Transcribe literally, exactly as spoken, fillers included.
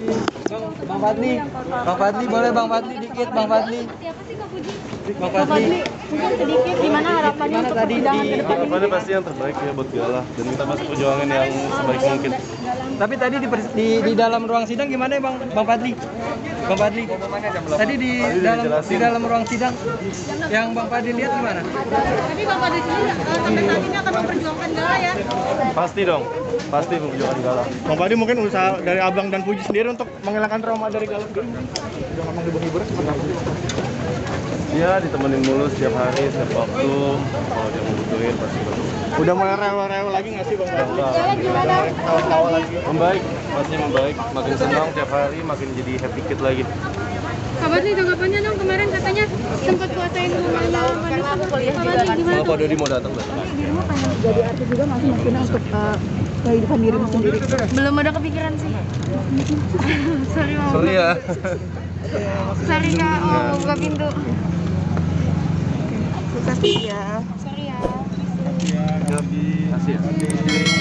Bang, Bang Fadli, Bang Fadli boleh Bang Fadli dikit Bang Fadli. Siapa sih Kak Puji? Bang Fadli. Mungkin sedikit gimana harapannya untuk tadi persidangan di- ke depan ini? Harapannya pasti yang terbaik ya buat Gala dan kita pasti perjuangan yang sebaik mungkin. Tapi tadi di, pers- di di dalam ruang sidang gimana ya Bang Bang Fadli? Bang Fadli. Tadi di Tadi dalam di dijelasin. dalam ruang sidang yang Bang Fadli lihat gimana? Tapi Bang Fadli sendiri eh, sampai saat ini akan memperjuangkan Gala ya? Pasti dong, pasti perjuangan Gala. Bang Fadli mungkin usaha dari Abang dan Puji sendiri untuk menghilangkan trauma dari Galuh sendiri. Udah ngomong hibur-hibur seperti apa? Dia ditemenin mulu setiap hari, setiap waktu. Kalau dia membutuhin pasti bagus. Udah mulai rewel-rewel lagi nggak sih Bang Fadli? Gala gimana? Tawa-tawa lagi. Membaik, pasti membaik. Makin senang tiap hari, makin jadi happy kid lagi. Kak Fadli tanggapannya dong kemarin katanya sempat kuasain rumahnya Vanessa. Kak Fadli gimana? Kalau Pak Dodi mau datang datang. Di rumah pengen jadi artis juga masih maksudnya untuk uh, kehidupan dirimu sendiri. Belum ada kepikiran sih. Sorry mau. Sorry ya. Sorry Kak, mau buka pintu. Sukses ya. Sorry ya. Terima kasih ya.